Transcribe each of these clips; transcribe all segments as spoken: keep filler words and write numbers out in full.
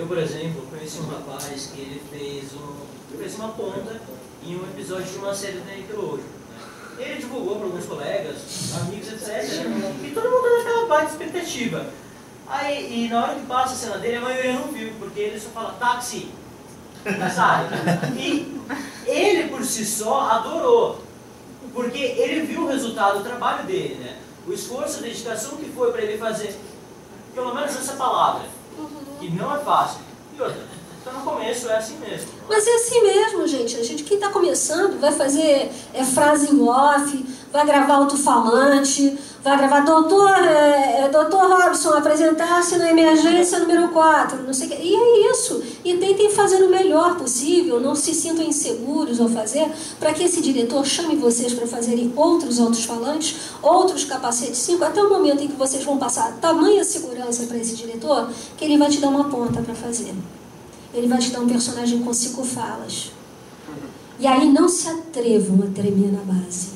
por exemplo, conheci um rapaz que ele fez, um, fez uma ponta em um episódio de uma série da Nickelodeon. Ele divulgou para alguns colegas, amigos, etcétera. E todo mundo naquela baita expectativa. Aí, e na hora que passa a cena dele, a maioria não viu, porque ele só fala táxi, sabe? E ele por si só adorou, porque ele viu o resultado do trabalho dele, né? O esforço, a dedicação que foi para ele fazer, pelo menos essa palavra, que não é fácil. E outra, então no começo é assim mesmo. Mas é assim mesmo, gente. A gente, quem está começando, vai fazer é, frase em off, vai gravar alto-falante, vai gravar doutor, é, doutor Robson, apresentar-se na emergência número quatro, não sei o que. E é isso. E tentem fazer o melhor possível, não se sintam inseguros ao fazer, para que esse diretor chame vocês para fazerem outros alto-falantes, outros capacetes cinco, até o momento em que vocês vão passar tamanha segurança para esse diretor, que ele vai te dar uma ponta para fazer. Ele vai te dar um personagem com cinco falas. E aí não se atrevam a tremer na base.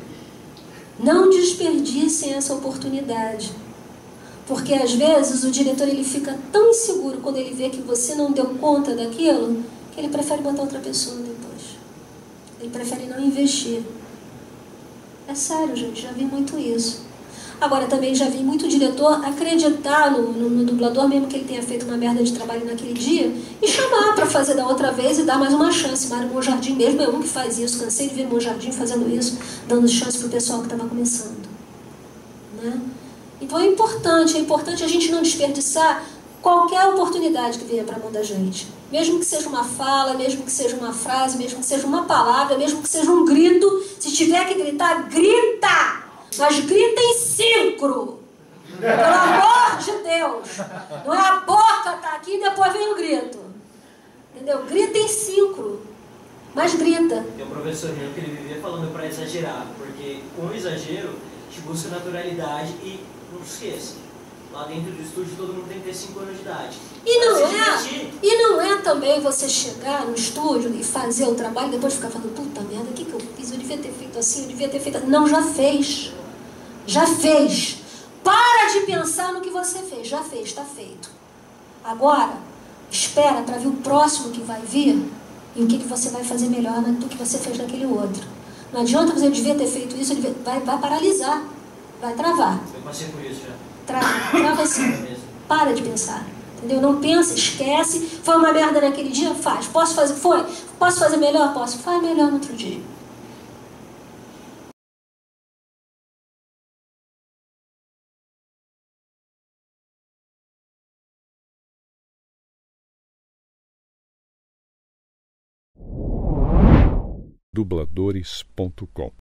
Não desperdicem essa oportunidade. Porque às vezes o diretor ele fica tão inseguro quando ele vê que você não deu conta daquilo, que ele prefere botar outra pessoa depois. Ele prefere não investir. É sério, gente, já vi muito isso. Agora, também já vi muito diretor acreditar no, no, no dublador, mesmo que ele tenha feito uma merda de trabalho naquele dia, e chamar para fazer da outra vez e dar mais uma chance. Mário Monjardim mesmo é um que faz isso. Cansei de ver Monjardim fazendo isso, dando chance para o pessoal que estava começando. Né? Então é importante, é importante a gente não desperdiçar qualquer oportunidade que venha para a mão da gente. Mesmo que seja uma fala, mesmo que seja uma frase, mesmo que seja uma palavra, mesmo que seja um grito. Se tiver que gritar, grita! Mas grita em síncro. Pelo amor de Deus. Não é a boca tá aqui e depois vem o grito. Entendeu? Grita em síncro. Mas grita. Tem um professor meu que ele vivia falando para exagerar, porque com o exagero a gente busca naturalidade e não se esqueça. Lá dentro do estúdio todo mundo tem que ter cinco anos de idade. E não, é, e não é também você chegar no estúdio e fazer o trabalho e depois ficar falando, puta merda, o que, que eu fiz? Eu devia ter feito assim, eu devia ter feito assim. Não, já fez. Já fez. Para de pensar no que você fez. Já fez, está feito. Agora, espera para ver o próximo que vai vir e o que, que você vai fazer melhor do que você fez naquele outro. Não adianta você devia ter feito isso, devia, vai, vai paralisar, vai travar. Eu passei por isso já. Trava, trava assim. Para de pensar. Entendeu? Não pensa, esquece. Foi uma merda naquele dia? Faz. Posso fazer? Foi. Posso fazer melhor? Posso. Faz melhor no outro dia. dubladores ponto com